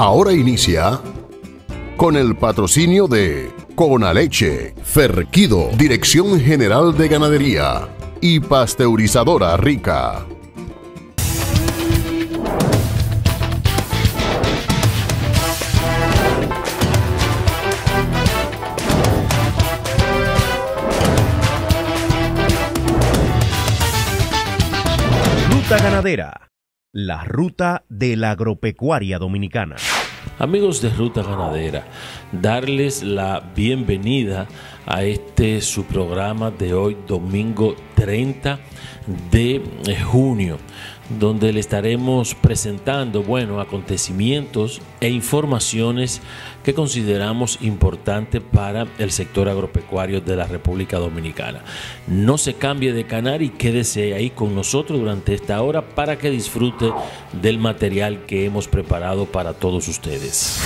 Ahora inicia con el patrocinio de Conaleche, Ferquido, Dirección General de Ganadería y Pasteurizadora Rica. Ruta Ganadera, la ruta de la agropecuaria dominicana. Amigos de Ruta Ganadera, darles la bienvenida a su programa de hoy, domingo 30 de junio, donde le estaremos presentando, acontecimientos e informaciones que consideramos importantes para el sector agropecuario de la República Dominicana. No se cambie de canal y quédese ahí con nosotros durante esta hora para que disfrute del material que hemos preparado para todos ustedes.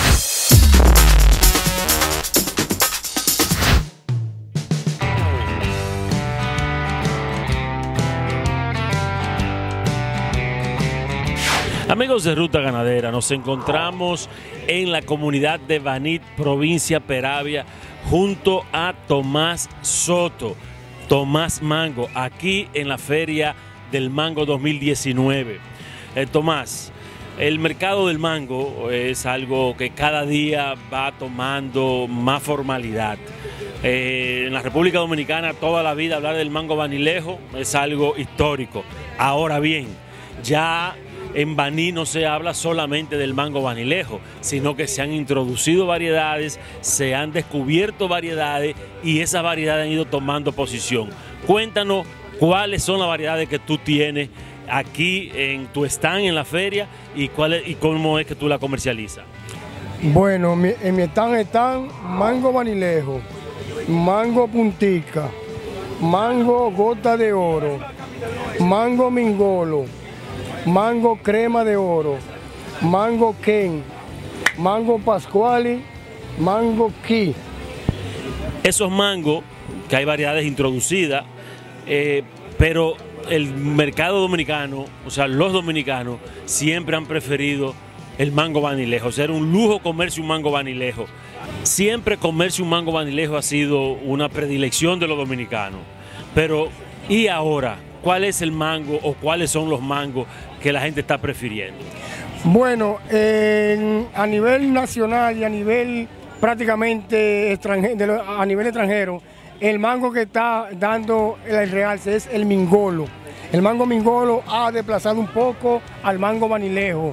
Amigos de Ruta Ganadera, nos encontramos en la comunidad de Baní, provincia Peravia, junto a Tomás Soto, Tomás Mango, aquí en la Feria del Mango 2019. Tomás, el mercado del mango es algo que cada día va tomando más formalidad. En la República Dominicana toda la vida hablar del mango banilejo es algo histórico. Ahora bien, ya en Baní no se habla solamente del mango banilejo, sino que se han introducido variedades, se han descubierto variedades y esas variedades han ido tomando posición. Cuéntanos cuáles son las variedades que tú tienes aquí en tu stand en la feria y cómo es que tú la comercializas. Bueno, en mi stand están mango banilejo, mango puntica, mango gota de oro, mango mingolo, mango crema de oro, mango Ken, mango Pascuali, mango Ki. Esos mangos, que hay variedades introducidas, pero el mercado dominicano, o sea, los dominicanos, siempre han preferido el mango banilejo. O sea, era un lujo comerse un mango banilejo. Siempre comerse un mango banilejo ha sido una predilección de los dominicanos. Pero, ¿y ahora? ¿Cuál es el mango o cuáles son los mangos que la gente está prefiriendo? Bueno, a nivel nacional y a nivel prácticamente extranjero, a nivel extranjero, el mango que está dando el realce es el mingolo. El mango mingolo ha desplazado un poco al mango banilejo,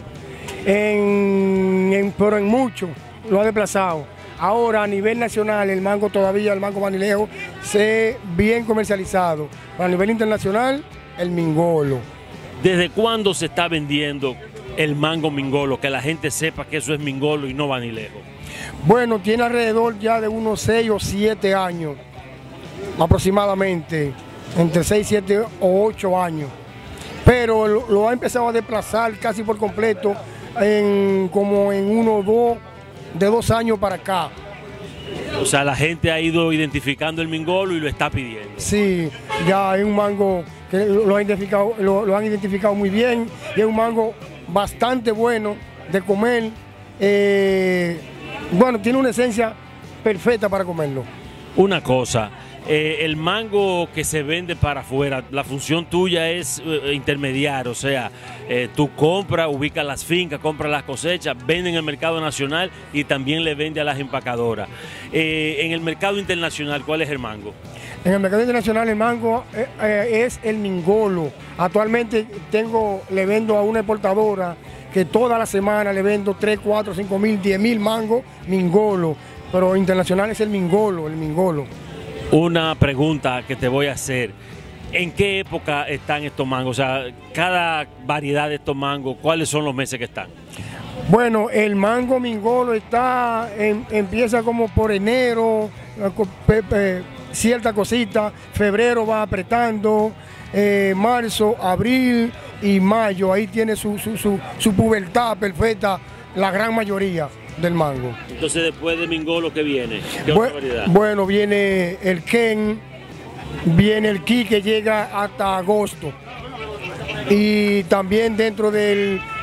pero en mucho lo ha desplazado. Ahora a nivel nacional el mango banilejo se bien comercializado. A nivel internacional el mingolo. ¿Desde cuándo se está vendiendo el mango mingolo? Que la gente sepa que eso es mingolo y no banilejo. Bueno, tiene alrededor ya de unos 6 o 7 años aproximadamente, entre 6, 7 o 8 años. Pero lo ha empezado a desplazar casi por completo como en uno o de 2 años para acá. O sea, la gente ha ido identificando el mingolo y lo está pidiendo. Sí, ya es un mango que lo han identificado muy bien y es un mango bastante bueno de comer. Bueno, tiene una esencia perfecta para comerlo. Una cosa, el mango que se vende para afuera, la función tuya es intermediar, o sea, tú compras, ubicas las fincas, compras las cosechas, vendes en el mercado nacional y también le vende a las empacadoras. En el mercado internacional, ¿cuál es el mango? En el mercado internacional el mango es el mingolo. Actualmente le vendo a una exportadora que toda la semana le vendo 3, 4, 5 mil, 10 mil mangos mingolo, pero internacional es el mingolo. Una pregunta que te voy a hacer. ¿En qué época están estos mangos? O sea, cada variedad de estos mangos, ¿cuáles son los meses que están? Bueno, el mango mingolo empieza como por enero, cierta cosita, febrero va apretando, marzo, abril y mayo, ahí tiene su pubertad perfecta, la gran mayoría del mango. Entonces después de mingolo, ¿qué viene? ¿Qué otra variedad? Bueno, viene el Ken, viene el Ki que llega hasta agosto. Y también dentro del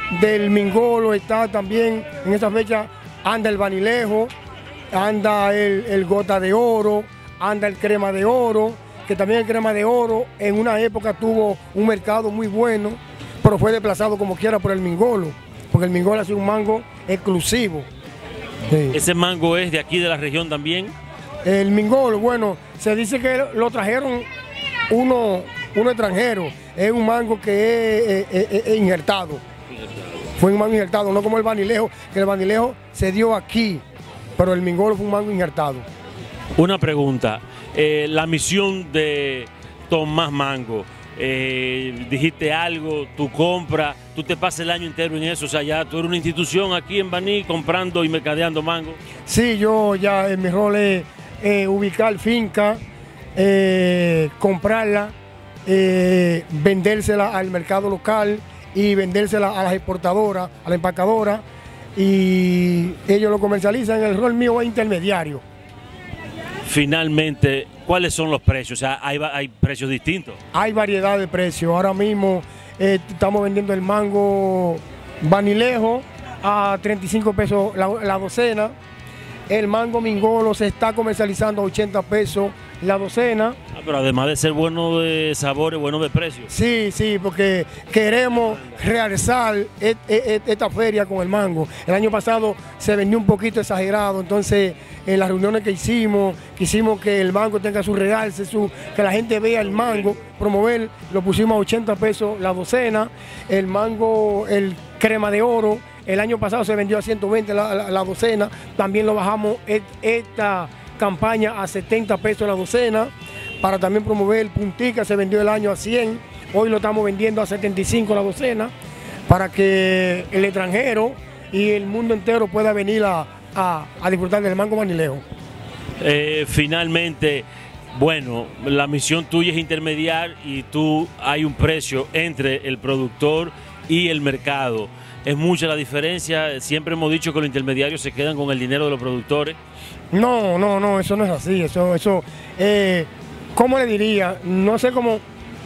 del Mingolo está también, en esta fecha, anda el Vanilejo, anda el Gota de Oro, anda el Crema de Oro, que también el Crema de Oro en una época tuvo un mercado muy bueno, pero fue desplazado como quiera por el Mingolo, porque el Mingolo ha sido un mango exclusivo. Sí. ¿Ese mango es de aquí de la región también? El Mingolo, bueno, se dice que lo trajeron uno extranjero, es un mango que es injertado. Fue un mango injertado, no como el Vanilejo, que el Vanilejo se dio aquí, pero el Mingolo fue un mango injertado. Una pregunta, la misión de Tomás Mango, dijiste algo, tu compra, tú te pasas el año entero en eso, o sea, ya tú eres una institución aquí en Baní comprando y mercadeando mango. Sí, yo ya en mi rol es ubicar finca, comprarla, vendérsela al mercado local y vendérsela a las exportadoras, a la empacadora, y ellos lo comercializan. El rol mío es intermediario. Finalmente, ¿cuáles son los precios? O sea, hay precios distintos. Hay variedad de precios. Ahora mismo estamos vendiendo el mango Vanilejo a 35 pesos la docena. El mango Mingolo se está comercializando a 80 pesos la docena. Pero además de ser bueno de sabor, es bueno de precio. Sí, sí, porque queremos realzar esta feria con el mango. El año pasado se vendió un poquito exagerado, entonces en las reuniones que hicimos, quisimos que el mango tenga su realce, que la gente vea el mango, promover, lo pusimos a 80 pesos la docena. El mango, el Crema de Oro, el año pasado se vendió a 120 la docena, también lo bajamos esta campaña a 70 pesos la docena, para también promover el Puntica, se vendió el año a 100, hoy lo estamos vendiendo a 75 la docena, para que el extranjero y el mundo entero pueda venir a disfrutar del mango Vanilejo. Finalmente, bueno, la misión tuya es intermediar y tú hay un precio entre el productor y el mercado. Es mucha la diferencia, siempre hemos dicho que los intermediarios se quedan con el dinero de los productores. No, eso no es así, ¿cómo le diría? No sé cómo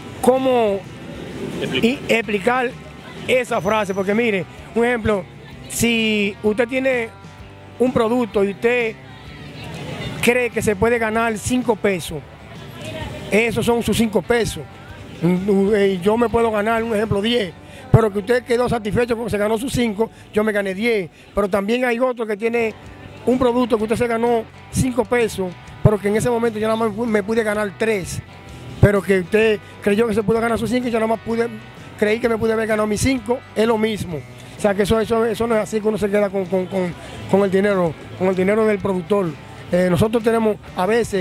explicar esa frase, porque mire, un ejemplo, si usted tiene un producto y usted cree que se puede ganar 5 pesos, esos son sus 5 pesos, yo me puedo ganar, un ejemplo, 10, pero que usted quedó satisfecho porque se ganó sus 5, yo me gané 10, pero también hay otro que tiene un producto que usted se ganó 5 pesos, pero que en ese momento yo nada más me pude ganar 3, pero que usted creyó que se pudo ganar sus 5 y yo nada más creí que me pude haber ganado mis 5, es lo mismo. O sea que eso no es así que uno se queda con el dinero del productor. Nosotros tenemos a veces...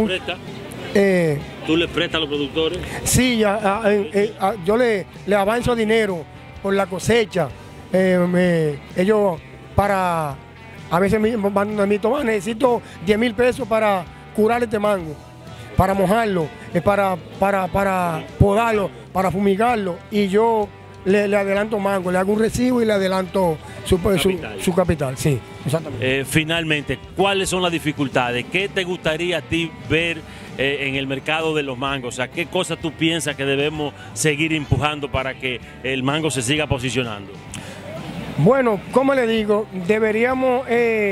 ¿Tú le prestas a los productores? Sí, yo le avanzo dinero por la cosecha. Ellos para... A veces me necesito 10.000 pesos para curar este mango, para mojarlo, para podarlo, para fumigarlo, y yo le adelanto mango, le hago un recibo y le adelanto su capital. Sí, exactamente. Finalmente, ¿cuáles son las dificultades? ¿Qué te gustaría a ti ver en el mercado de los mangos? O sea, ¿qué cosas tú piensas que debemos seguir empujando para que el mango se siga posicionando? Bueno, como le digo, deberíamos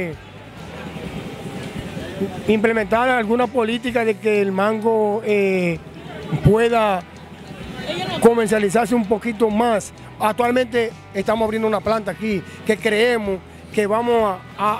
implementar alguna política de que el mango pueda comercializarse un poquito más. Actualmente estamos abriendo una planta aquí que creemos que vamos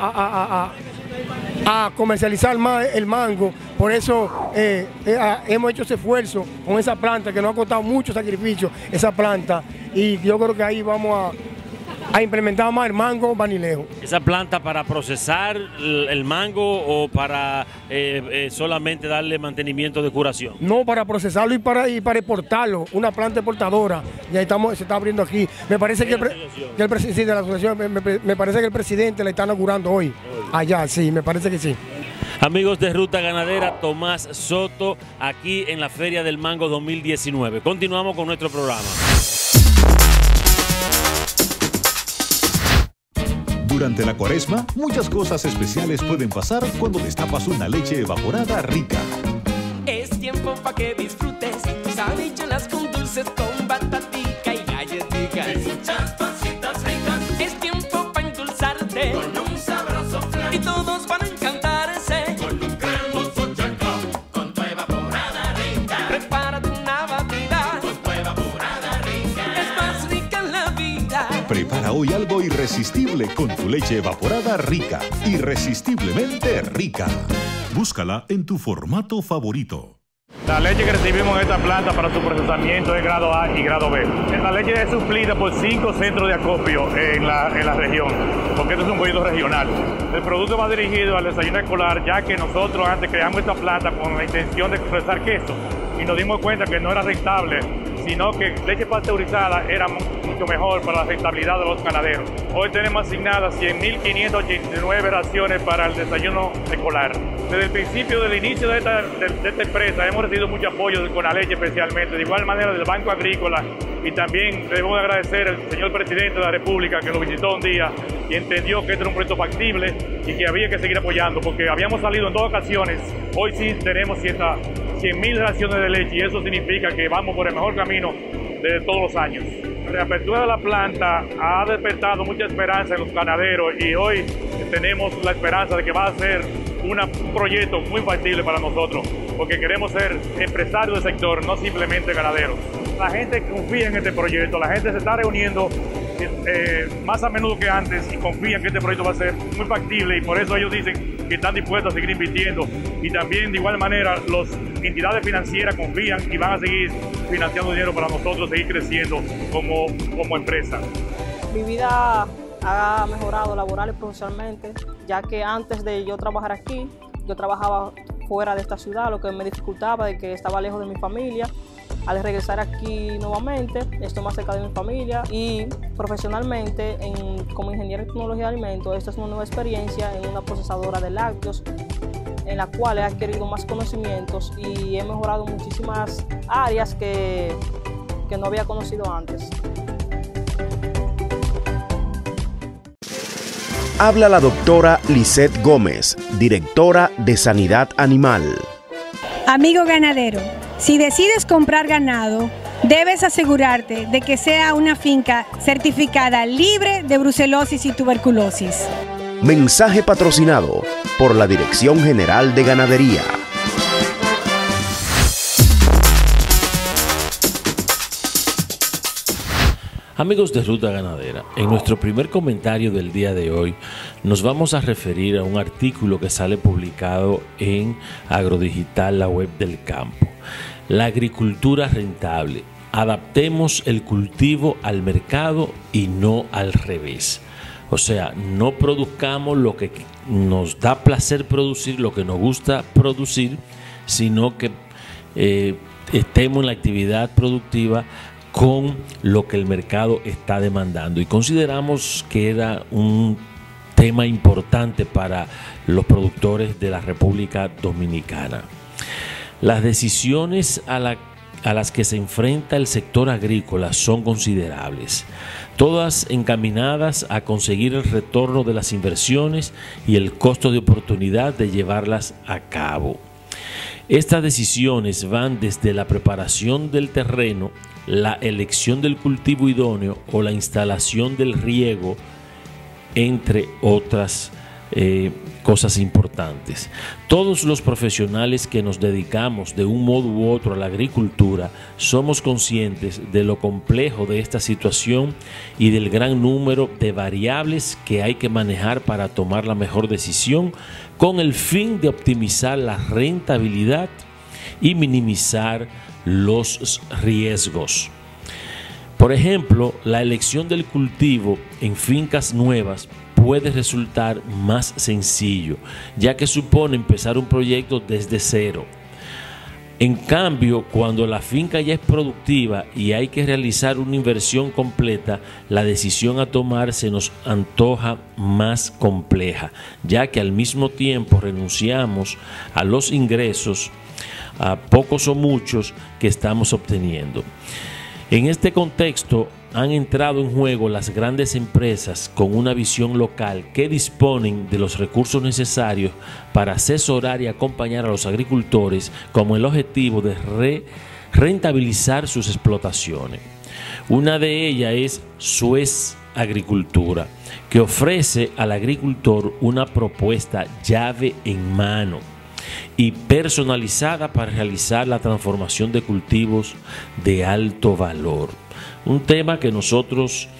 a comercializar más el mango. Por eso hemos hecho ese esfuerzo con esa planta que nos ha costado mucho sacrificio, esa planta, y yo creo que ahí vamos a implementar más el mango Vanilejo. ¿Esa planta para procesar el mango o para solamente darle mantenimiento de curación? No, para procesarlo y para exportarlo, una planta exportadora. Y ahí se está abriendo aquí. Me parece que sí, de la asociación, me parece que el presidente la está inaugurando hoy. Allá, sí, me parece que sí. Amigos de Ruta Ganadera, Tomás Soto, aquí en la Feria del Mango 2019. Continuamos con nuestro programa. Durante la Cuaresma, muchas cosas especiales pueden pasar cuando destapas una leche evaporada rica. Es tiempo para que disfrutes tus habichuelas con dulces, con batatica y galletitas. Y muchas pancitas hoy algo irresistible con tu leche evaporada Rica. Irresistiblemente rica. Búscala en tu formato favorito. La leche que recibimos en esta planta para su procesamiento es grado A y grado B. La leche es suplida por 5 centros de acopio en la región, porque esto es un proyecto regional. El producto va dirigido al desayuno escolar, ya que nosotros antes creamos esta planta con la intención de procesar queso y nos dimos cuenta que no era rentable, sino que leche pasteurizada era mucho mejor para la rentabilidad de los ganaderos. Hoy tenemos asignadas 100.589 raciones para el desayuno escolar. Desde el principio, del inicio de esta empresa, hemos recibido mucho apoyo de Conaleche especialmente, de igual manera del Banco Agrícola, y también debemos agradecer al señor presidente de la República que lo visitó un día y entendió que este era un proyecto factible y que había que seguir apoyando, porque habíamos salido en 2 ocasiones, hoy sí tenemos 100.000 raciones de leche y eso significa que vamos por el mejor camino de todos los años. La reapertura de la planta ha despertado mucha esperanza en los ganaderos y hoy tenemos la esperanza de que va a ser un proyecto muy factible para nosotros, porque queremos ser empresarios del sector, no simplemente ganaderos. La gente confía en este proyecto, la gente se está reuniendo más a menudo que antes y confían que este proyecto va a ser muy factible y por eso ellos dicen que están dispuestos a seguir invirtiendo y también de igual manera las entidades financieras confían y van a seguir financiando dinero para nosotros seguir creciendo como empresa. Mi vida ha mejorado laboral y profesionalmente, ya que antes de yo trabajar aquí, yo trabajaba fuera de esta ciudad, lo que me dificultaba de que estaba lejos de mi familia. Al regresar aquí nuevamente, estoy más cerca de mi familia y profesionalmente como ingeniero en tecnología de alimentos, esta es una nueva experiencia en una procesadora de lácteos en la cual he adquirido más conocimientos y he mejorado muchísimas áreas que no había conocido antes. Habla la doctora Lisette Gómez, directora de Sanidad Animal. Amigo ganadero, si decides comprar ganado, debes asegurarte de que sea una finca certificada libre de brucelosis y tuberculosis. Mensaje patrocinado por la Dirección General de Ganadería. Amigos de Ruta Ganadera, en nuestro primer comentario del día de hoy nos vamos a referir a un artículo que sale publicado en Agrodigital, la web del campo. La agricultura rentable. Adaptemos el cultivo al mercado y no al revés. O sea, no produzcamos lo que nos da placer producir, lo que nos gusta producir, sino que estemos en la actividad productiva con lo que el mercado está demandando. Y consideramos que era un tema importante para los productores de la República Dominicana. Las decisiones a las que se enfrenta el sector agrícola son considerables, todas encaminadas a conseguir el retorno de las inversiones y el costo de oportunidad de llevarlas a cabo. Estas decisiones van desde la preparación del terreno, la elección del cultivo idóneo o la instalación del riego, entre otras cosas importantes. Todos los profesionales que nos dedicamos de un modo u otro a la agricultura somos conscientes de lo complejo de esta situación y del gran número de variables que hay que manejar para tomar la mejor decisión con el fin de optimizar la rentabilidad y minimizar los riesgos. Por ejemplo, la elección del cultivo en fincas nuevas puede resultar más sencillo, ya que supone empezar un proyecto desde cero. En cambio, cuando la finca ya es productiva y hay que realizar una inversión completa, la decisión a tomar se nos antoja más compleja, ya que al mismo tiempo renunciamos a los ingresos, a pocos o muchos, que estamos obteniendo. En este contexto han entrado en juego las grandes empresas con una visión local que disponen de los recursos necesarios para asesorar y acompañar a los agricultores con el objetivo de rentabilizar sus explotaciones. Una de ellas es Suez Agricultura, que ofrece al agricultor una propuesta llave en mano y personalizada para realizar la transformación de cultivos de alto valor. Un tema que nosotros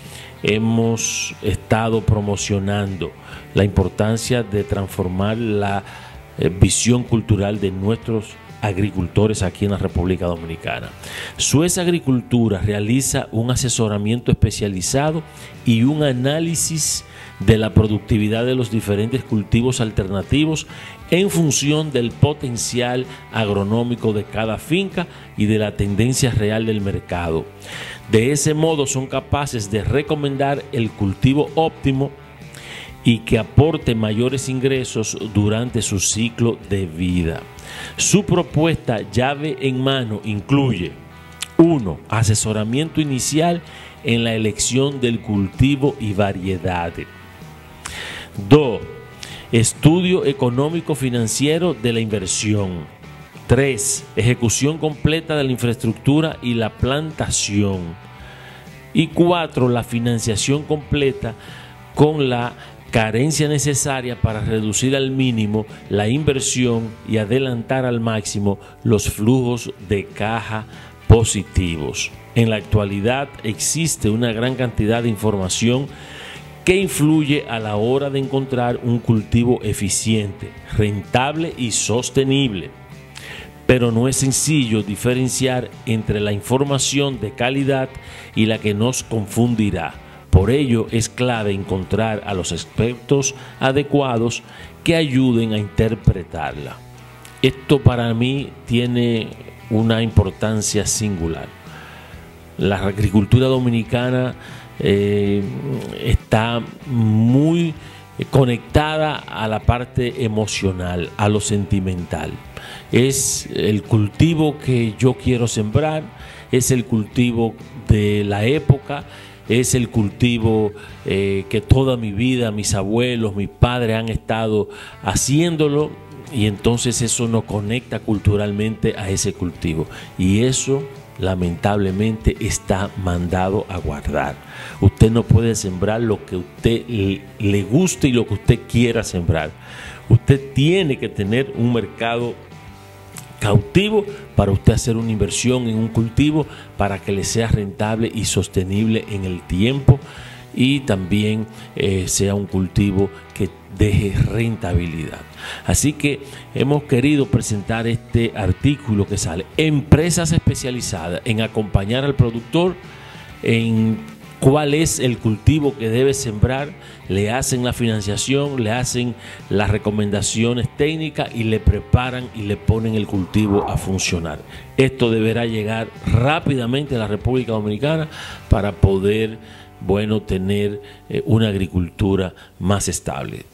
hemos estado promocionando la importancia de transformar la visión cultural de nuestros agricultores aquí en la República Dominicana. Suez Agricultura realiza un asesoramiento especializado y un análisis de la productividad de los diferentes cultivos alternativos en función del potencial agronómico de cada finca y de la tendencia real del mercado. De ese modo son capaces de recomendar el cultivo óptimo y que aporte mayores ingresos durante su ciclo de vida. Su propuesta llave en mano incluye: 1. Asesoramiento inicial en la elección del cultivo y variedades. 2. Estudio económico financiero de la inversión. 3. Ejecución completa de la infraestructura y la plantación. Y 4. La financiación completa con la carencia necesaria para reducir al mínimo la inversión y adelantar al máximo los flujos de caja positivos. En la actualidad existe una gran cantidad de información que influye a la hora de encontrar un cultivo eficiente, rentable y sostenible. Pero no es sencillo diferenciar entre la información de calidad y la que nos confundirá. Por ello es clave encontrar a los expertos adecuados que ayuden a interpretarla. Esto para mí tiene una importancia singular. La agricultura dominicana está muy conectada a la parte emocional, a lo sentimental. Es el cultivo que yo quiero sembrar, es el cultivo de la época, es el cultivo que toda mi vida mis abuelos, mis padres han estado haciéndolo, y entonces eso nos conecta culturalmente a ese cultivo, y eso lamentablemente está mandado a guardar. Usted no puede sembrar lo que a usted le guste y lo que usted quiera sembrar. Usted tiene que tener un mercado cautivo para usted hacer una inversión en un cultivo para que le sea rentable y sostenible en el tiempo, y también sea un cultivo que deje rentabilidad. Así que hemos querido presentar este artículo que sale: empresas especializadas en acompañar al productor en cuál es el cultivo que debe sembrar, le hacen la financiación, le hacen las recomendaciones técnicas y le preparan y le ponen el cultivo a funcionar. Esto deberá llegar rápidamente a la República Dominicana para poder, bueno, tener una agricultura más estable.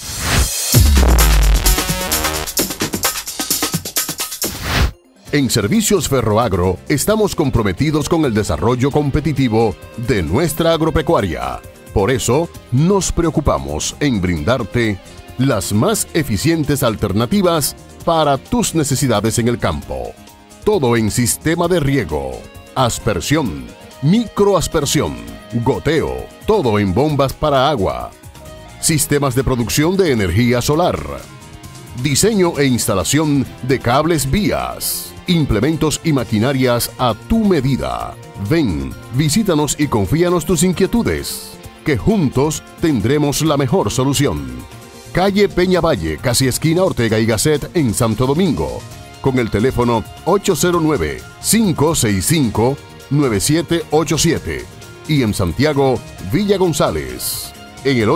En Servicios Ferroagro estamos comprometidos con el desarrollo competitivo de nuestra agropecuaria. Por eso, nos preocupamos en brindarte las más eficientes alternativas para tus necesidades en el campo. Todo en sistema de riego, aspersión, microaspersión, goteo, todo en bombas para agua, sistemas de producción de energía solar, diseño e instalación de cables vías, implementos y maquinarias a tu medida. Ven, visítanos y confíanos tus inquietudes, que juntos tendremos la mejor solución. Calle Peñavalle, casi esquina Ortega y Gasset en Santo Domingo, con el teléfono 809-565-9787, y en Villa González, en el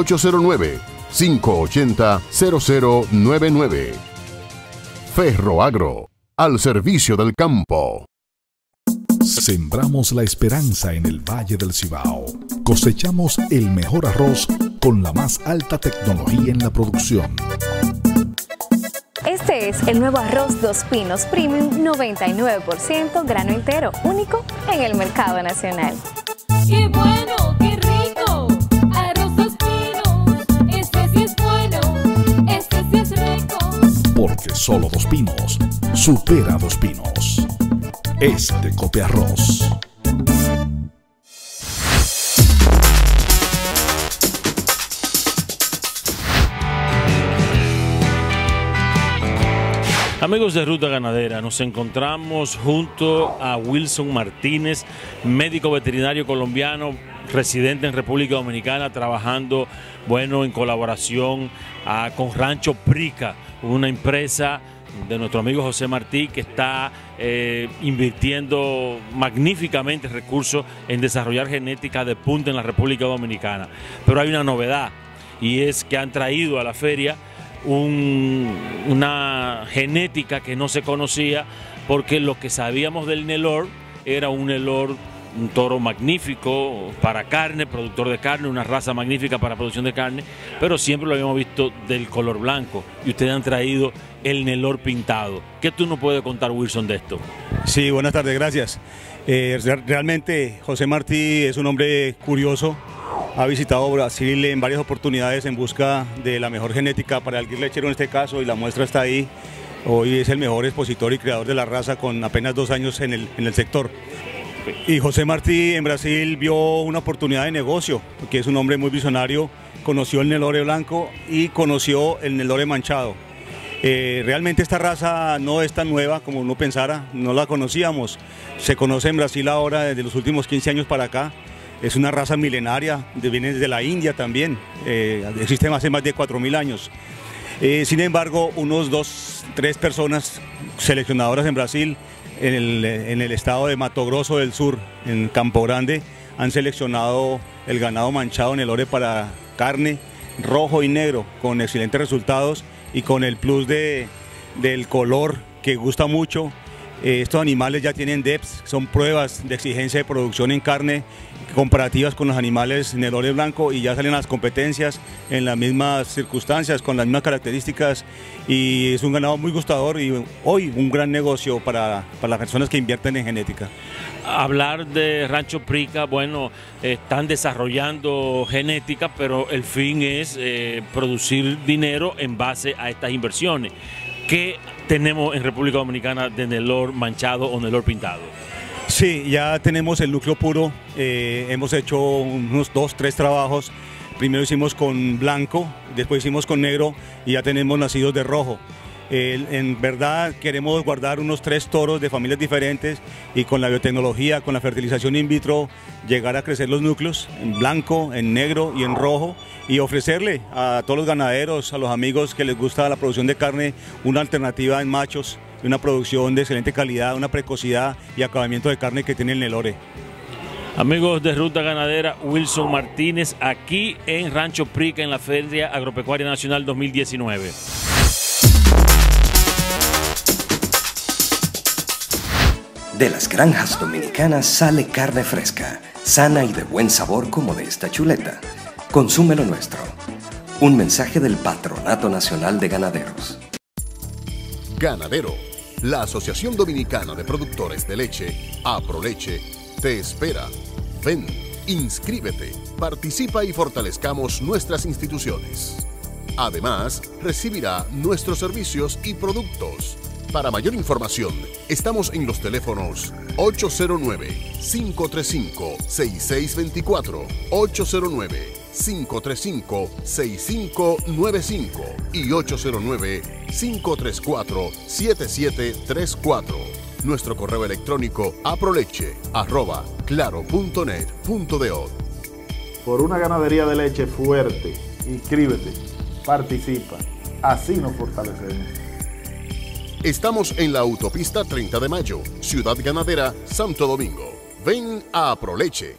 809-580-0099. Ferroagro, al servicio del campo. Sembramos la esperanza en el Valle del Cibao. Cosechamos el mejor arroz con la más alta tecnología en la producción. Este es el nuevo arroz Dos Pinos Premium 99% grano entero, único en el mercado nacional. ¡Qué bueno! ¡Qué rico! Arroz Dos Pinos, este sí es bueno, este sí es rico. Porque solo Dos Pinos supera Dos Pinos. Es de Copearroz. Amigos de Ruta Ganadera, nos encontramos junto a Wilson Martínez, médico veterinario colombiano, residente en República Dominicana, trabajando, bueno, en colaboración con Rancho Prica, una empresa de nuestro amigo José Martí, que está invirtiendo magníficamente recursos en desarrollar genética de punta en la República Dominicana. Pero hay una novedad, y es que han traído a la feria una genética que no se conocía, porque lo que sabíamos del Nelore era un Nelore, un toro magnífico para carne, productor de carne, una raza magnífica para producción de carne, pero siempre lo habíamos visto del color blanco, y ustedes han traído el Nelore pintado. ¿Qué tú nos puedes contar, Wilson, de esto? Sí, buenas tardes, gracias. Realmente José Martí es un hombre curioso, ha visitado Brasil en varias oportunidades en busca de la mejor genética para el guir lechero en este caso, y la muestra está ahí. Hoy es el mejor expositor y creador de la raza con apenas 2 años en el sector. Y José Martí en Brasil vio una oportunidad de negocio, porque es un hombre muy visionario, conoció el Nelore blanco y conoció el Nelore manchado. Realmente esta raza no es tan nueva como uno pensara, no la conocíamos, se conoce en Brasil ahora desde los últimos 15 años para acá. Es una raza milenaria, viene desde la India también, existe hace más de 4.000 años. Sin embargo, unos 2-3 personas seleccionadoras en Brasil, en el estado de Mato Grosso del Sur, en Campo Grande, han seleccionado el ganado manchado Nelore para carne, rojo y negro, con excelentes resultados y con el plus del color que gusta mucho. Estos animales ya tienen DEPs, son pruebas de exigencia de producción en carne comparativas con los animales Nelore blanco, y ya salen las competencias en las mismas circunstancias, con las mismas características, y es un ganado muy gustador y hoy un gran negocio para las personas que invierten en genética. Hablar de Rancho Prica, bueno, están desarrollando genética, pero el fin es producir dinero en base a estas inversiones. ¿Qué tenemos en República Dominicana de Nelore manchado o Nelore pintado? Sí, ya tenemos el núcleo puro, hemos hecho unos 2-3 trabajos. Primero hicimos con blanco, después hicimos con negro, y ya tenemos nacidos de rojo. En verdad queremos guardar unos 3 toros de familias diferentes, y con la biotecnología, con la fertilización in vitro, llegar a crecer los núcleos en blanco, en negro y en rojo, y ofrecerle a todos los ganaderos, a los amigos que les gusta la producción de carne, una alternativa en machos, una producción de excelente calidad, una precocidad y acabamiento de carne que tiene el Nelore. Amigos de Ruta Ganadera, Wilson Martínez aquí en Rancho Prica, en la Feria Agropecuaria Nacional 2019. De las granjas dominicanas sale carne fresca, sana y de buen sabor como de esta chuleta. Consume lo nuestro. Un mensaje del Patronato Nacional de Ganaderos. Ganadero, la Asociación Dominicana de Productores de Leche, APROLECHE, te espera. Ven, inscríbete, participa y fortalezcamos nuestras instituciones. Además, recibirá nuestros servicios y productos. Para mayor información, estamos en los teléfonos 809-535-6624, 809-535-6595 y 809-534-7734. Nuestro correo electrónico aproleche@claro.net.do. Por una ganadería de leche fuerte, inscríbete, participa, así nos fortalecemos. Estamos en la autopista 30 de Mayo, Ciudad Ganadera, Santo Domingo. Ven a APROLECHE.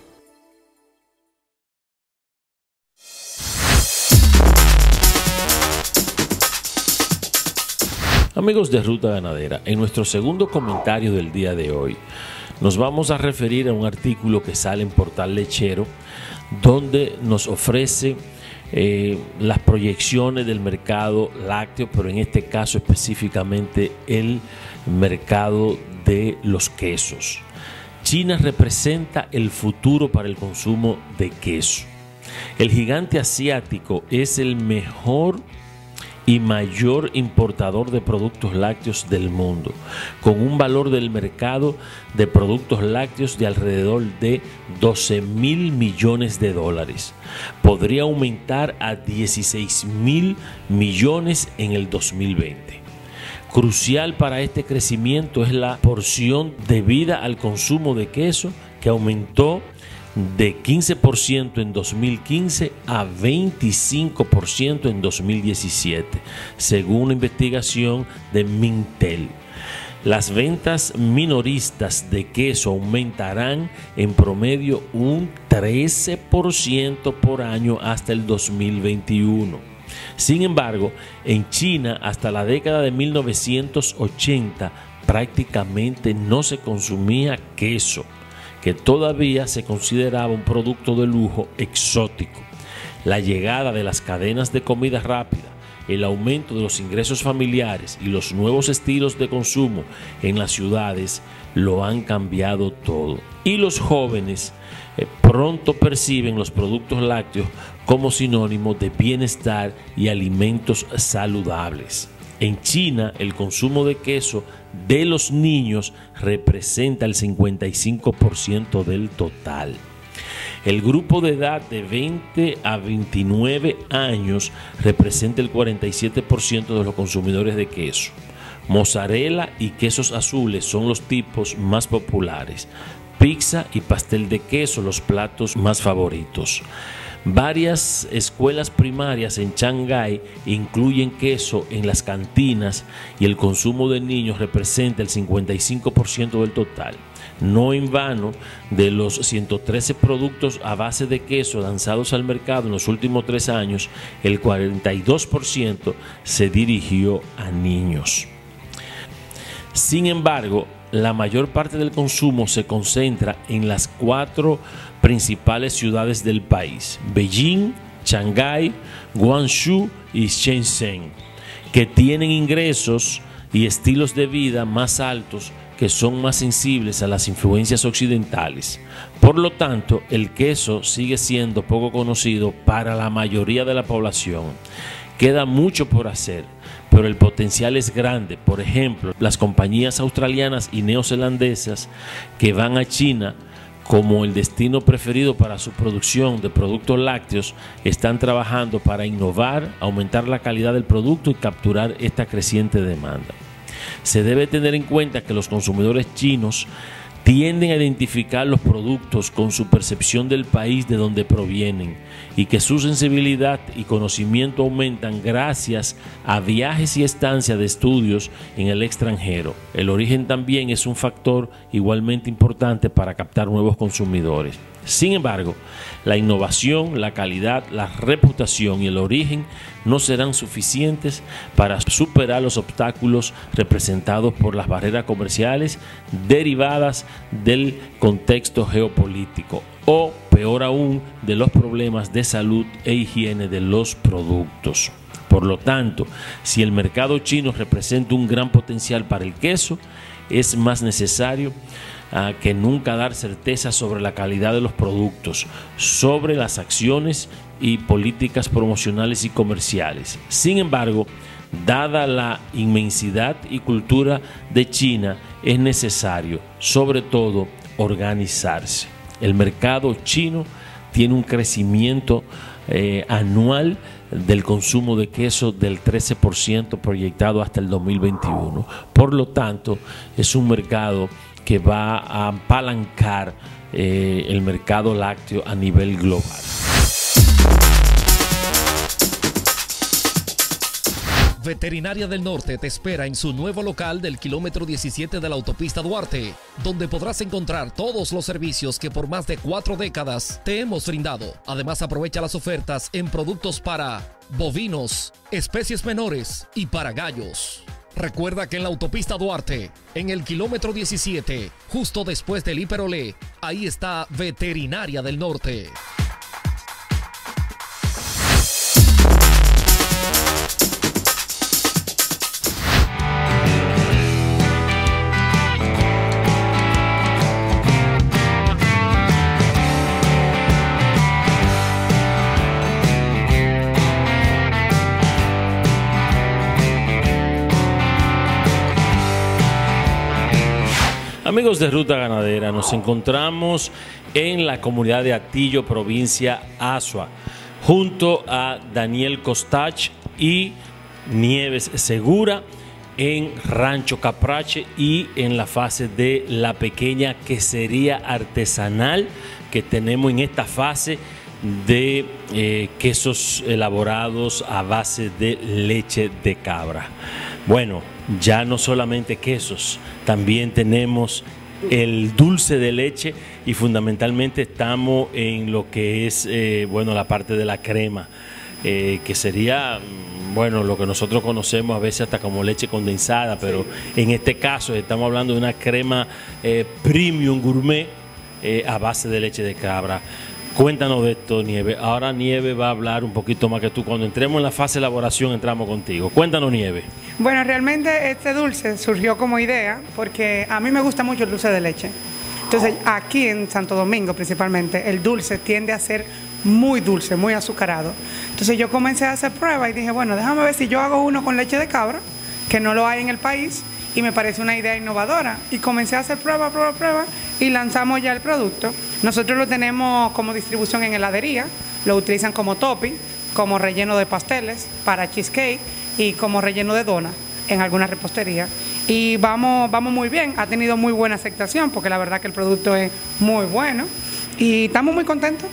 Amigos de Ruta Ganadera, en nuestro segundo comentario del día de hoy nos vamos a referir a un artículo que sale en Portal Lechero, donde nos ofrece las proyecciones del mercado lácteo, pero en este caso específicamente el mercado de los quesos. China representa el futuro para el consumo de queso. El gigante asiático es el mejor y mayor importador de productos lácteos del mundo, con un valor del mercado de productos lácteos de alrededor de 12.000 millones de dólares. Podría aumentar a 16.000 millones en el 2020. Crucial para este crecimiento es la porción debida al consumo de queso, que aumentó de 15% en 2015 a 25% en 2017, según una investigación de Mintel. Las ventas minoristas de queso aumentarán en promedio un 13% por año hasta el 2021. Sin embargo, en China, hasta la década de 1980, prácticamente no se consumía queso, que todavía se consideraba un producto de lujo exótico. La llegada de las cadenas de comida rápida, el aumento de los ingresos familiares y los nuevos estilos de consumo en las ciudades lo han cambiado todo. Y los jóvenes pronto perciben los productos lácteos como sinónimo de bienestar y alimentos saludables. En China, el consumo de queso de los niños representa el 55% del total. El grupo de edad de 20 a 29 años representa el 47% de los consumidores de queso. Mozzarella y quesos azules son los tipos más populares. Pizza y pastel de queso los platos más favoritos. Varias escuelas primarias en Shanghái incluyen queso en las cantinas y el consumo de niños representa el 55% del total. No en vano, de los 113 productos a base de queso lanzados al mercado en los últimos 3 años, el 42% se dirigió a niños. Sin embargo, la mayor parte del consumo se concentra en las 4 principales ciudades del país: Beijing, Shanghái, Guangzhou y Shenzhen, que tienen ingresos y estilos de vida más altos, que son más sensibles a las influencias occidentales. Por lo tanto, el queso sigue siendo poco conocido para la mayoría de la población. Queda mucho por hacer, pero el potencial es grande. Por ejemplo, las compañías australianas y neozelandesas que van a China como el destino preferido para su producción de productos lácteos están trabajando para innovar, aumentar la calidad del producto y capturar esta creciente demanda. Se debe tener en cuenta que los consumidores chinos tienden a identificar los productos con su percepción del país de donde provienen y que su sensibilidad y conocimiento aumentan gracias a viajes y estancias de estudios en el extranjero. El origen también es un factor igualmente importante para captar nuevos consumidores. Sin embargo, la innovación, la calidad, la reputación y el origen no serán suficientes para superar los obstáculos representados por las barreras comerciales derivadas del contexto geopolítico o, peor aún, de los problemas de salud e higiene de los productos. Por lo tanto, si el mercado chino representa un gran potencial para el queso, es más necesario que nunca dar certeza sobre la calidad de los productos, sobre las acciones y políticas promocionales y comerciales. Sin embargo, dada la inmensidad y cultura de China, es necesario, sobre todo, organizarse. El mercado chino tiene un crecimiento anual del consumo de queso del 13% proyectado hasta el 2021. Por lo tanto, es un mercado que va a apalancar el mercado lácteo a nivel global. Veterinaria del Norte te espera en su nuevo local del kilómetro 17 de la autopista Duarte, donde podrás encontrar todos los servicios que por más de 4 décadas te hemos brindado. Además, aprovecha las ofertas en productos para bovinos, especies menores y para gallos. Recuerda que en la autopista Duarte, en el kilómetro 17, justo después del Hiperolé, ahí está Veterinaria del Norte. Amigos de Ruta Ganadera, nos encontramos en la comunidad de Atillo, provincia Azua, junto a Daniel Costach y Nieves Segura en Rancho Caprache y en la fase de la pequeña quesería artesanal que tenemos en esta fase de quesos elaborados a base de leche de cabra. Bueno, ya no solamente quesos, también tenemos el dulce de leche y fundamentalmente estamos en lo que es bueno, la parte de la crema, que sería bueno, lo que nosotros conocemos a veces hasta como leche condensada, pero en este caso estamos hablando de una crema premium gourmet a base de leche de cabra. Cuéntanos de esto, Nieve. Ahora Nieve va a hablar un poquito más que tú. Cuando entremos en la fase de elaboración, entramos contigo. Cuéntanos, Nieve. Bueno, realmente este dulce surgió como idea porque a mí me gusta mucho el dulce de leche. Entonces, aquí en Santo Domingo principalmente, el dulce tiende a ser muy dulce, muy azucarado. Entonces yo comencé a hacer pruebas y dije, bueno, déjame ver si yo hago uno con leche de cabra, que no lo hay en el país, y me parece una idea innovadora. Y comencé a hacer pruebas y lanzamos ya el producto. Nosotros lo tenemos como distribución en heladería, lo utilizan como topping, como relleno de pasteles para cheesecake y como relleno de dona en alguna repostería. Y vamos muy bien, ha tenido muy buena aceptación porque la verdad que el producto es muy bueno y estamos muy contentos.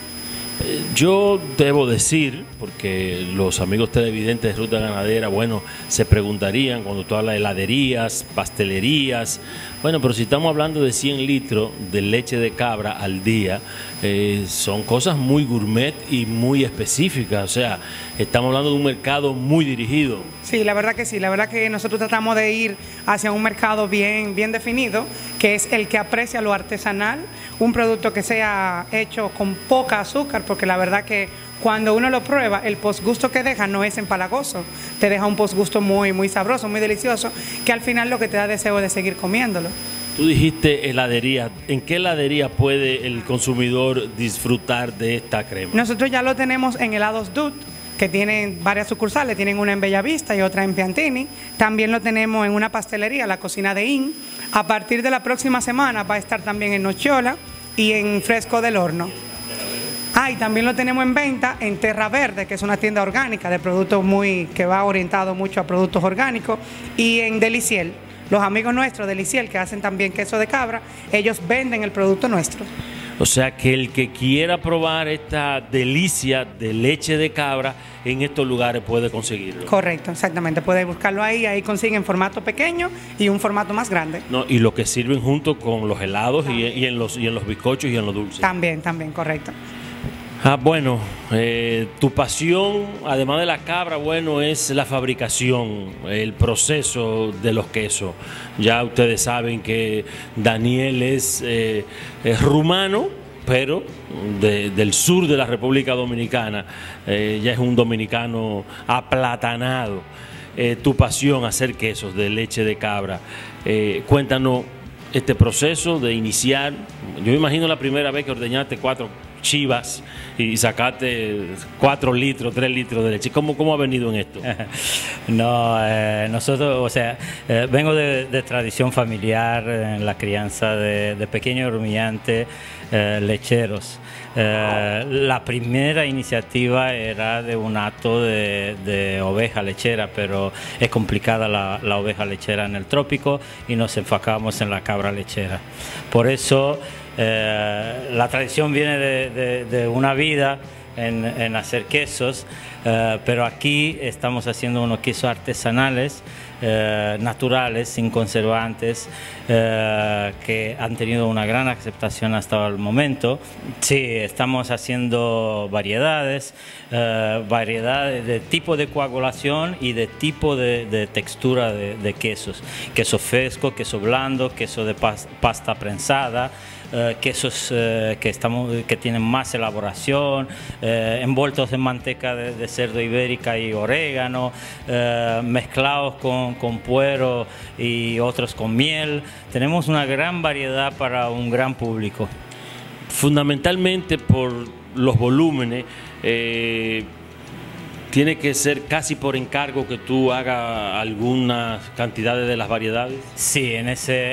Yo debo decir, porque los amigos televidentes de Ruta Ganadera, bueno, se preguntarían cuando tú hablas de heladerías, pastelerías, bueno, pero si estamos hablando de 100 litros de leche de cabra al día, son cosas muy gourmet y muy específicas, o sea, estamos hablando de un mercado muy dirigido. Sí, la verdad que sí, la verdad que nosotros tratamos de ir hacia un mercado bien definido, que es el que aprecia lo artesanal, un producto que sea hecho con poca azúcar, porque la verdad que cuando uno lo prueba, el postgusto que deja no es empalagoso, te deja un postgusto muy sabroso, muy delicioso, que al final lo que te da deseo de seguir comiéndolo. Tú dijiste heladería, ¿en qué heladería puede el consumidor disfrutar de esta crema? Nosotros ya lo tenemos en Helados Dut, que tienen varias sucursales, tienen una en Bellavista y otra en Piantini. También lo tenemos en una pastelería, la Cocina de In. A partir de la próxima semana va a estar también en Nochola y en Fresco del Horno. Y también lo tenemos en venta en Terra Verde, que es una tienda orgánica de productos que va orientado mucho a productos orgánicos, y en Deliciel. Los amigos nuestros de Deliciel, que hacen también queso de cabra, ellos venden el producto nuestro. O sea que el que quiera probar esta delicia de leche de cabra en estos lugares puede conseguirlo. Correcto, exactamente. Puede buscarlo ahí consiguen formato pequeño y un formato más grande. No, y lo que sirven junto con los helados y en los bizcochos y en los dulces. También, correcto. Bueno, tu pasión, además de la cabra, bueno, es la fabricación, el proceso de los quesos. Ya ustedes saben que Daniel es rumano, pero del sur de la República Dominicana. Ya es un dominicano aplatanado. Tu pasión, hacer quesos de leche de cabra. Cuéntanos este proceso de iniciar. Yo me imagino la primera vez que ordeñaste 4 chivas y sacaste 4 litros, 3 litros de leche. ¿Cómo ha venido en esto? No, nosotros, o sea, vengo de tradición familiar en la crianza de pequeños rumiantes lecheros. La primera iniciativa era de un hato de oveja lechera, pero es complicada la oveja lechera en el trópico y nos enfocamos en la cabra lechera. Por eso la tradición viene de una vida en hacer quesos, pero aquí estamos haciendo unos quesos artesanales, naturales, sin conservantes, que han tenido una gran aceptación hasta el momento. Sí, estamos haciendo variedades de tipo de coagulación y de tipo de textura de quesos. Queso fresco, queso blando, queso de pasta prensada, quesos que tienen más elaboración, envueltos en manteca de cerdo ibérica y orégano, mezclados con puero y otros con miel. Tenemos una gran variedad para un gran público. Fundamentalmente por los volúmenes, ¿tiene que ser casi por encargo que tú hagas algunas cantidades de las variedades? Sí, en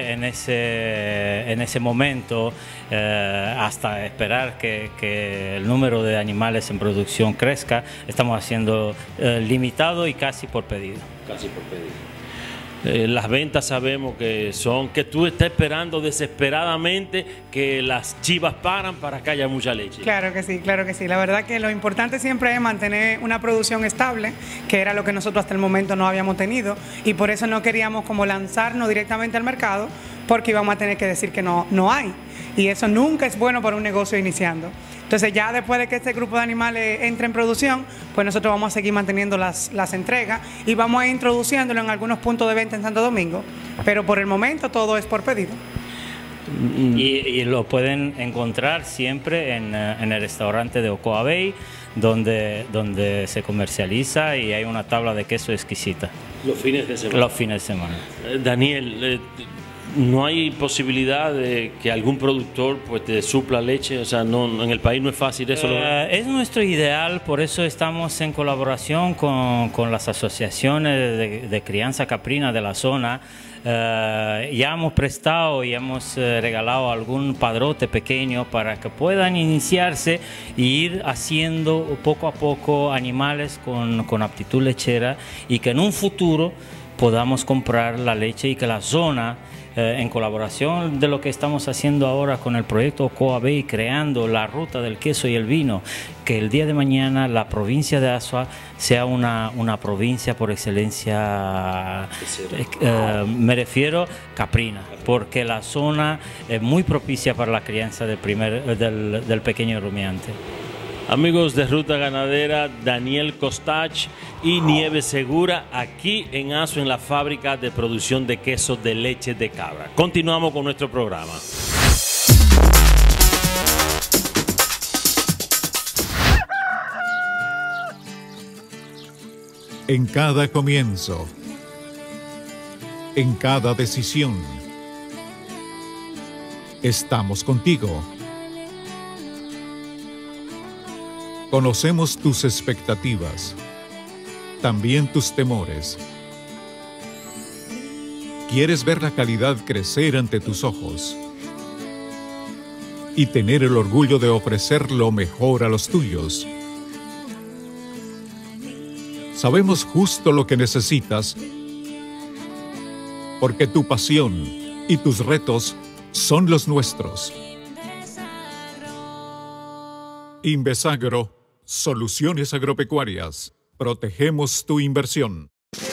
ese momento, hasta esperar que el número de animales en producción crezca, estamos haciendo limitado y casi por pedido. Casi por pedido. Las ventas sabemos que son que tú estás esperando desesperadamente que las chivas paran para que haya mucha leche. Claro que sí, claro que sí. La verdad que lo importante siempre es mantener una producción estable, que era lo que nosotros hasta el momento no habíamos tenido, y por eso no queríamos como lanzarnos directamente al mercado, porque íbamos a tener que decir que no hay. Y eso nunca es bueno para un negocio iniciando. Entonces ya después de que este grupo de animales entre en producción, pues nosotros vamos a seguir manteniendo las entregas y vamos a ir introduciéndolo en algunos puntos de venta en Santo Domingo, pero por el momento todo es por pedido. Y lo pueden encontrar siempre en el restaurante de Ocoa Bay, donde se comercializa y hay una tabla de queso exquisita. Los fines de semana. Los fines de semana. Daniel, ¿no hay posibilidad de que algún productor pues te supla leche? O sea, no, en el país no es fácil eso. Es nuestro ideal, por eso estamos en colaboración con las asociaciones de crianza caprina de la zona. Ya hemos prestado y hemos regalado algún padrote pequeño para que puedan iniciarse e ir haciendo poco a poco animales con aptitud lechera, y que en un futuro podamos comprar la leche y que la zona, en colaboración de lo que estamos haciendo ahora con el proyecto Ocoa Bay, creando la ruta del queso y el vino, que el día de mañana la provincia de Azua sea una provincia por excelencia, me refiero caprina, porque la zona es muy propicia para la crianza del pequeño rumiante. Amigos de Ruta Ganadera, Daniel Costach y Nieves Segura, aquí en Azua, en la fábrica de producción de queso de leche de cabra. Continuamos con nuestro programa. En cada comienzo, en cada decisión, estamos contigo. Conocemos tus expectativas, también tus temores. Quieres ver la calidad crecer ante tus ojos y tener el orgullo de ofrecer lo mejor a los tuyos. Sabemos justo lo que necesitas, porque tu pasión y tus retos son los nuestros. Invesagro, soluciones agropecuarias. Protegemos tu inversión.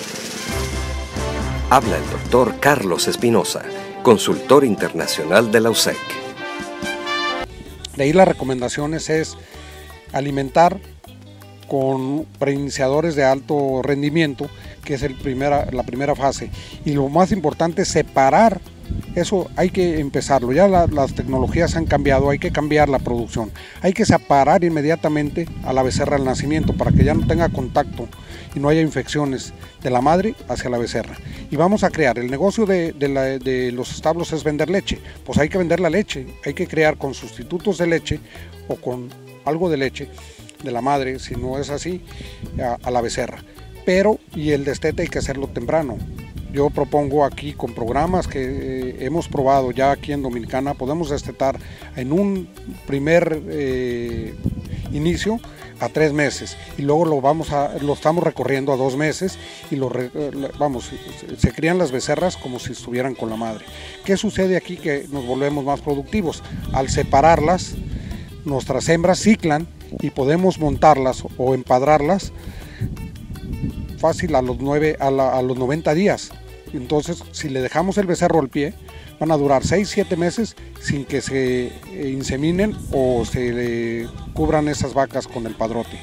Habla el doctor Carlos Espinosa, consultor internacional de la USEC. De ahí las recomendaciones es alimentar con preiniciadores de alto rendimiento, que es la primera fase. Y lo más importante es separar. Eso hay que empezarlo, ya las tecnologías han cambiado, hay que cambiar la producción, hay que separar inmediatamente a la becerra al nacimiento para que ya no tenga contacto y no haya infecciones de la madre hacia la becerra. Y vamos a crear, el negocio de los establos es vender leche, pues hay que vender la leche, hay que crear con sustitutos de leche o con algo de leche de la madre, si no es así, a la becerra. Pero, y el destete hay que hacerlo temprano. Yo propongo aquí con programas que hemos probado ya aquí en Dominicana, podemos destetar en un primer inicio a 3 meses y luego lo estamos recorriendo a 2 meses y se crían las becerras como si estuvieran con la madre. ¿Qué sucede aquí? Que nos volvemos más productivos. Al separarlas, nuestras hembras ciclan y podemos montarlas o empadrarlas fácil a los 90 días. Entonces, si le dejamos el becerro al pie, van a durar 6-7 meses sin que se inseminen o se le cubran esas vacas con el padrote.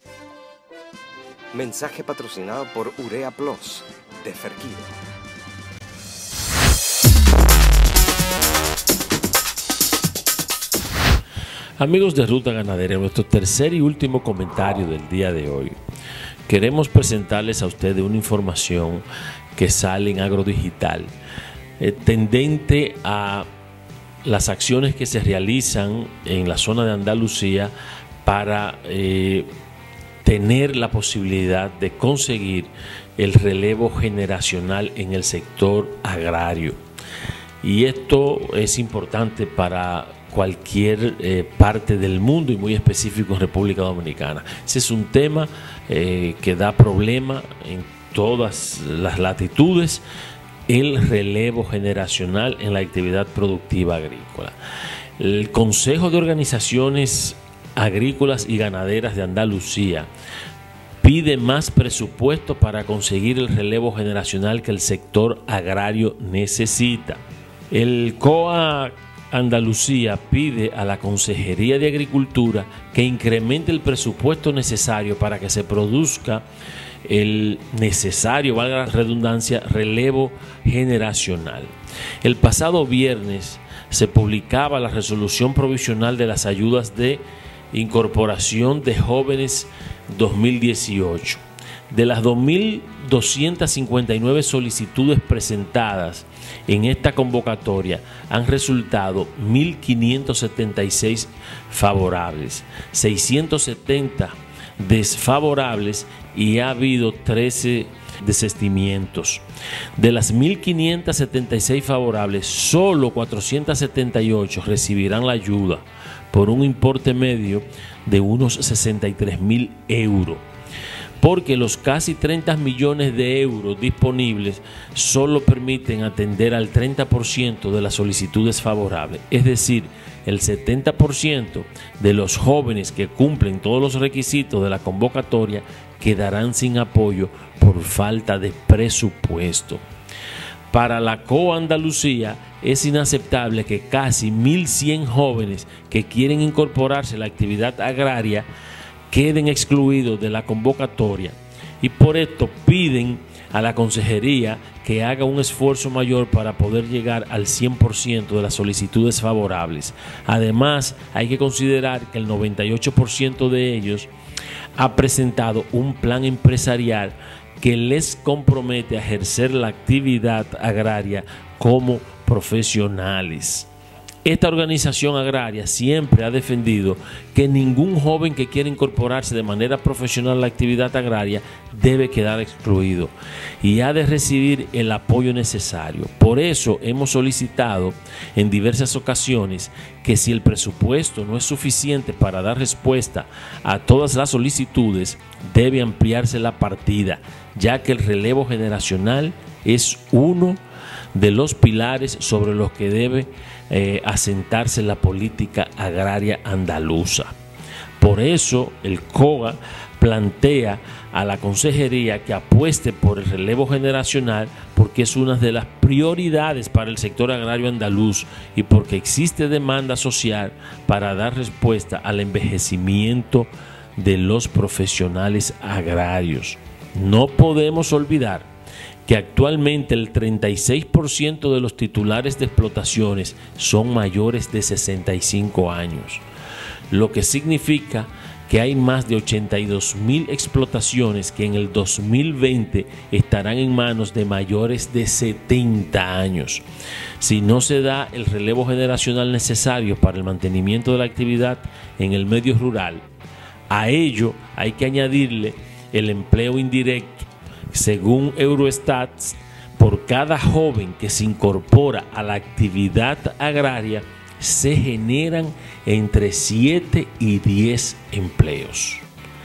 Mensaje patrocinado por Urea Plus de Ferquido. Amigos de Ruta Ganadera, en nuestro tercer y último comentario del día de hoy, queremos presentarles a ustedes una información que sale en Agrodigital, tendente a las acciones que se realizan en la zona de Andalucía para tener la posibilidad de conseguir el relevo generacional en el sector agrario. Y esto es importante para cualquier parte del mundo y muy específico en República Dominicana. Ese es un tema que da problema en todas las latitudes el relevo generacional en la actividad productiva agrícola. El Consejo de Organizaciones Agrícolas y Ganaderas de Andalucía pide más presupuesto para conseguir el relevo generacional que el sector agrario necesita. El COA Andalucía pide a la Consejería de Agricultura que incremente el presupuesto necesario para que se produzca el necesario, valga la redundancia, relevo generacional. El pasado viernes se publicaba la resolución provisional de las ayudas de incorporación de jóvenes 2018. De las 2.259 solicitudes presentadas en esta convocatoria han resultado 1.576 favorables, 670 desfavorables y ha habido 13 desistimientos. De las 1.576 favorables, solo 478 recibirán la ayuda por un importe medio de unos 63.000 euros, porque los casi 30 millones de euros disponibles solo permiten atender al 30% de las solicitudes favorables, es decir, el 70% de los jóvenes que cumplen todos los requisitos de la convocatoria quedarán sin apoyo por falta de presupuesto. Para la COA Andalucía es inaceptable que casi 1.100 jóvenes que quieren incorporarse a la actividad agraria queden excluidos de la convocatoria y por esto piden a la consejería que haga un esfuerzo mayor para poder llegar al 100% de las solicitudes favorables. Además, hay que considerar que el 98% de ellos ha presentado un plan empresarial que les compromete a ejercer la actividad agraria como profesionales. Esta organización agraria siempre ha defendido que ningún joven que quiera incorporarse de manera profesional a la actividad agraria debe quedar excluido y ha de recibir el apoyo necesario. Por eso hemos solicitado en diversas ocasiones que si el presupuesto no es suficiente para dar respuesta a todas las solicitudes, debe ampliarse la partida, ya que el relevo generacional es uno de los pilares sobre los que debe asentarse la política agraria andaluza. Por eso el COA plantea a la consejería que apueste por el relevo generacional, porque es una de las prioridades para el sector agrario andaluz y porque existe demanda social para dar respuesta al envejecimiento de los profesionales agrarios. No podemos olvidar que actualmente el 36% de los titulares de explotaciones son mayores de 65 años, lo que significa que hay más de 82.000 explotaciones que en el 2020 estarán en manos de mayores de 70 años. Si no se da el relevo generacional necesario para el mantenimiento de la actividad en el medio rural, a ello hay que añadirle el empleo indirecto. Según Eurostat, por cada joven que se incorpora a la actividad agraria, se generan entre 7 y 10 empleos.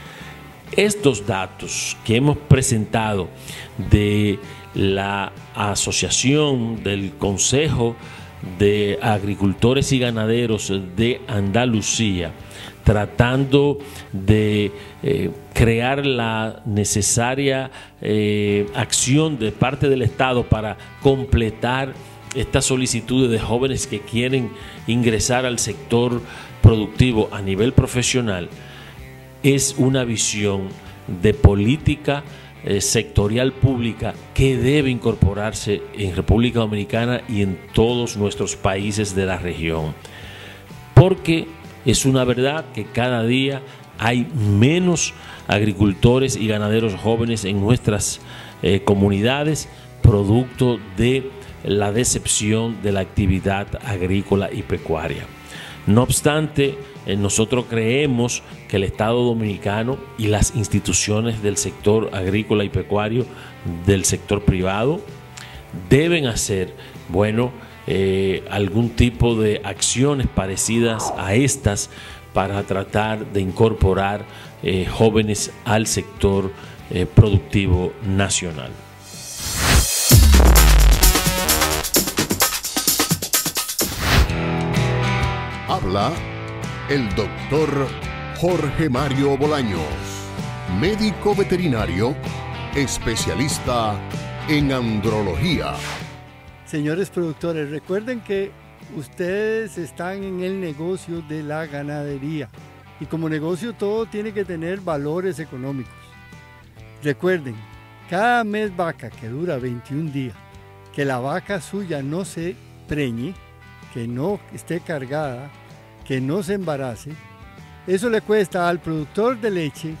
Estos datos que hemos presentado de la Asociación del Consejo de Agricultores y Ganaderos de Andalucía, tratando de crear la necesaria acción de parte del Estado para completar estas solicitudes de jóvenes que quieren ingresar al sector productivo a nivel profesional, es una visión de política sectorial pública que debe incorporarse en República Dominicana y en todos nuestros países de la región, porque es una verdad que cada día hay menos agricultores y ganaderos jóvenes en nuestras comunidades, producto de la decepción de la actividad agrícola y pecuaria. No obstante, nosotros creemos que el Estado dominicano y las instituciones del sector agrícola y pecuario, del sector privado, deben hacer, algún tipo de acciones parecidas a estas para tratar de incorporar jóvenes al sector productivo nacional. Habla el doctor Jorge Mario Bolaños, médico veterinario, especialista en andrología. Señores productores, recuerden que ustedes están en el negocio de la ganadería y como negocio todo tiene que tener valores económicos. Recuerden, cada mes vaca que dura 21 días, que la vaca suya no se preñe, que no esté cargada, que no se embarace, eso le cuesta al productor de leche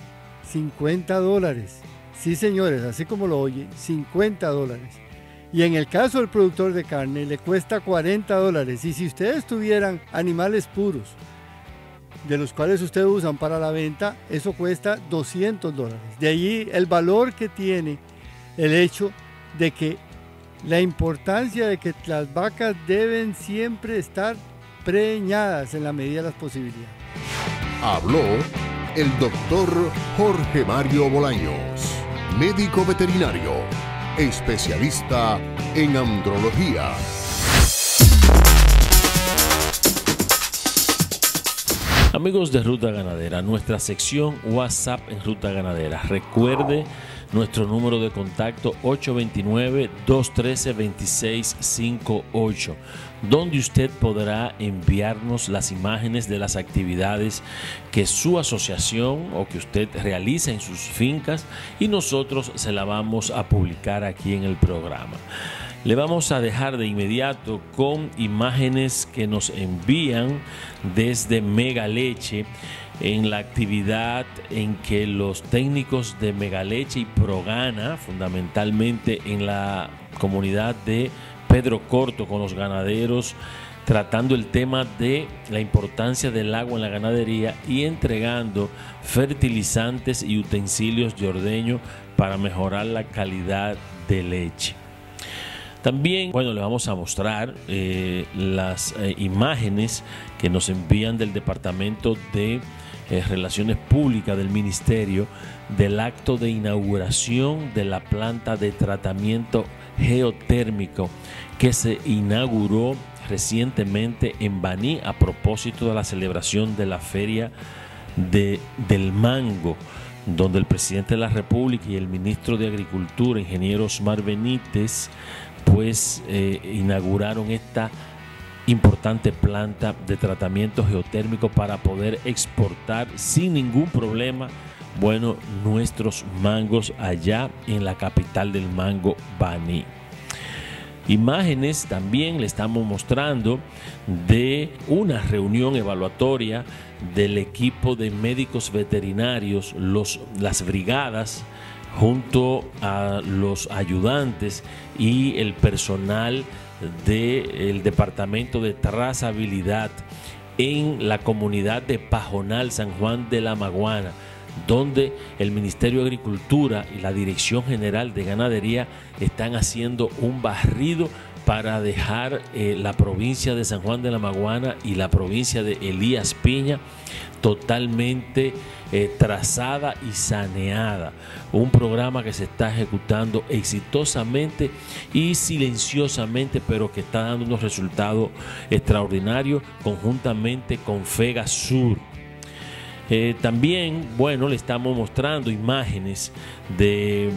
$50. Sí, señores, así como lo oye, $50. Y en el caso del productor de carne le cuesta $40. Y si ustedes tuvieran animales puros, de los cuales ustedes usan para la venta, eso cuesta $200. De allí el valor que tiene el hecho de que la importancia de que las vacas deben siempre estar preñadas en la medida de las posibilidades. Habló el doctor Jorge Mario Bolaños, médico veterinario, especialista en andrología. Amigos de Ruta Ganadera, nuestra sección WhatsApp en Ruta Ganadera. Recuerde nuestro número de contacto 829-213-2658, donde usted podrá enviarnos las imágenes de las actividades que su asociación o que usted realiza en sus fincas y nosotros se la vamos a publicar aquí en el programa. Le vamos a dejar de inmediato con imágenes que nos envían desde Mega Leche en la actividad en que los técnicos de Mega Leche y Progana, fundamentalmente en la comunidad de Pedro Corto con los ganaderos, tratando el tema de la importancia del agua en la ganadería y entregando fertilizantes y utensilios de ordeño para mejorar la calidad de leche. También, bueno, le vamos a mostrar las imágenes que nos envían del Departamento de Relaciones Públicas del Ministerio del acto de inauguración de la planta de tratamiento geotérmico que se inauguró recientemente en Baní a propósito de la celebración de la Feria del Mango, donde el presidente de la República y el ministro de Agricultura, ingeniero Osmar Benítez, pues inauguraron esta importante planta de tratamiento geotérmico para poder exportar sin ningún problema, bueno, nuestros mangos allá en la capital del mango, Baní. Imágenes también le estamos mostrando de una reunión evaluatoria del equipo de médicos veterinarios, las brigadas, junto a los ayudantes y el personal del Departamento de Trazabilidad en la comunidad de Pajonal, San Juan de la Maguana, donde el Ministerio de Agricultura y la Dirección General de Ganadería están haciendo un barrido para dejar la provincia de San Juan de la Maguana y la provincia de Elías Piña totalmente trazada y saneada. Un programa que se está ejecutando exitosamente y silenciosamente, pero que está dando unos resultados extraordinarios conjuntamente con FEGA Sur. También, bueno, le estamos mostrando imágenes de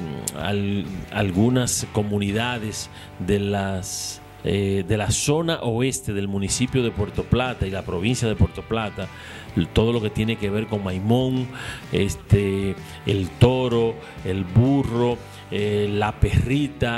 algunas comunidades de la zona oeste del municipio de Puerto Plata y la provincia de Puerto Plata, todo lo que tiene que ver con Maimón, el Toro, el Burro, la Perrita,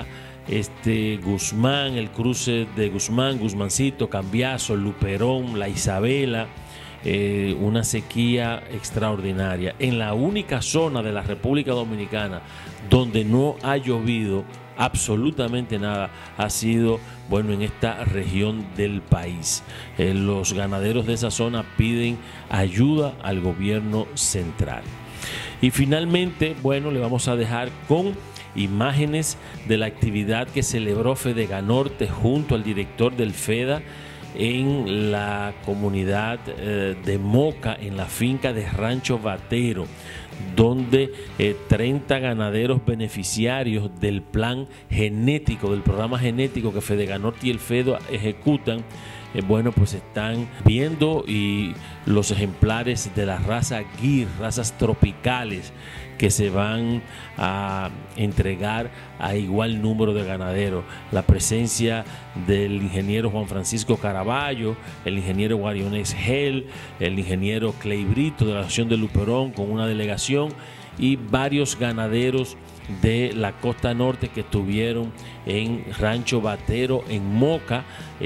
Guzmán, el cruce de Guzmán, Guzmancito, Cambiazo, Luperón, La Isabela. Una sequía extraordinaria. En la única zona de la República Dominicana donde no ha llovido absolutamente nada ha sido, bueno, en esta región del país. Los ganaderos de esa zona piden ayuda al gobierno central. Y finalmente, bueno, le vamos a dejar con imágenes de la actividad que celebró Fedeganorte junto al director del FEDA en la comunidad de Moca, en la finca de Rancho Vatero, donde 30 ganaderos beneficiarios del plan genético, del programa genético que Fedeganorte y el FEDA ejecutan, bueno, pues están viendo y los ejemplares de la raza Gir, razas tropicales, que se van a entregar a igual número de ganaderos. La presencia del ingeniero Juan Francisco Caraballo, el ingeniero Guariones Gel, el ingeniero Clay Brito de la Asociación de Luperón con una delegación y varios ganaderos de la costa norte que estuvieron en Rancho Batero en Moca,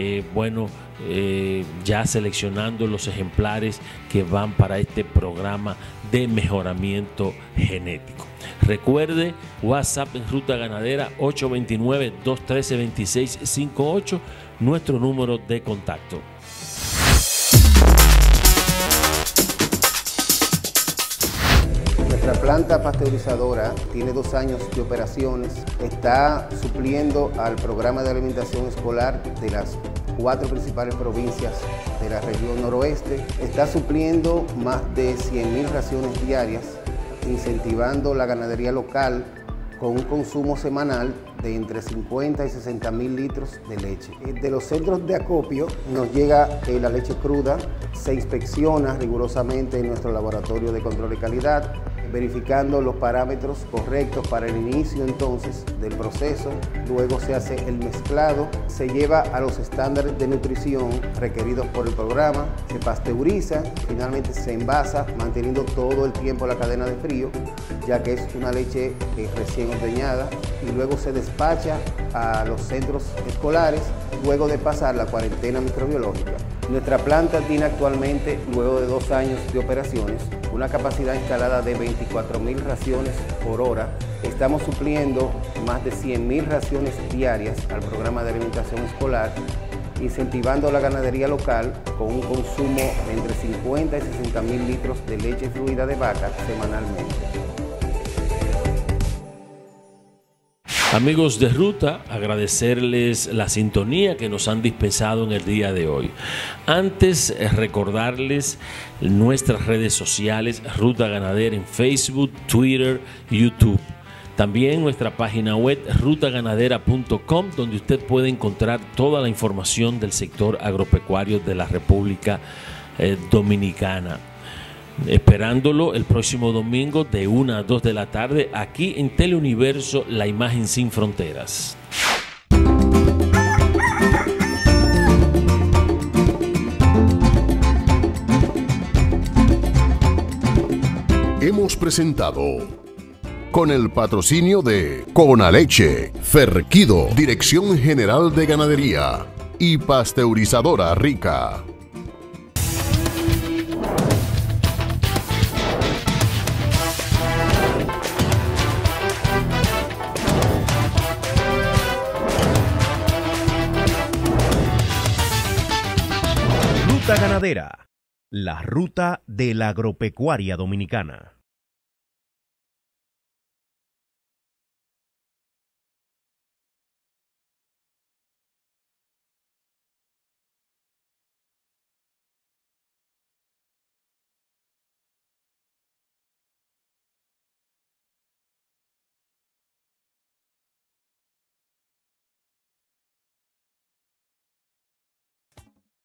ya seleccionando los ejemplares que van para este programa de mejoramiento genético. Recuerde, WhatsApp en Ruta Ganadera 829-213-2658, nuestro número de contacto. Nuestra planta pasteurizadora tiene 2 años de operaciones, está supliendo al programa de alimentación escolar de las 4 principales provincias de la región noroeste, está supliendo más de 100.000 raciones diarias, incentivando la ganadería local con un consumo semanal de entre 50 y 60.000 litros de leche. De los centros de acopio nos llega la leche cruda, se inspecciona rigurosamente en nuestro laboratorio de control de calidad, verificando los parámetros correctos para el inicio entonces del proceso. Luego se hace el mezclado, se lleva a los estándares de nutrición requeridos por el programa, se pasteuriza, finalmente se envasa, manteniendo todo el tiempo la cadena de frío, ya que es una leche recién ordeñada, y luego se despacha a los centros escolares luego de pasar la cuarentena microbiológica. Nuestra planta tiene actualmente, luego de 2 años de operaciones, una capacidad instalada de 24.000 raciones por hora. Estamos supliendo más de 100.000 raciones diarias al programa de alimentación escolar, incentivando la ganadería local con un consumo de entre 50 y 60.000 litros de leche fluida de vaca semanalmente. Amigos de Ruta, agradecerles la sintonía que nos han dispensado en el día de hoy. Antes, recordarles nuestras redes sociales, Ruta Ganadera en Facebook, Twitter, YouTube. También nuestra página web rutaganadera.com, donde usted puede encontrar toda la información del sector agropecuario de la República Dominicana. Esperándolo el próximo domingo de 1 a 2 de la tarde aquí en Teleuniverso, la imagen sin fronteras. Hemos presentado, con el patrocinio de Conaleche, Ferquido, Dirección General de Ganadería y Pasteurizadora Rica. Ruta Ganadera, la ruta de la agropecuaria dominicana.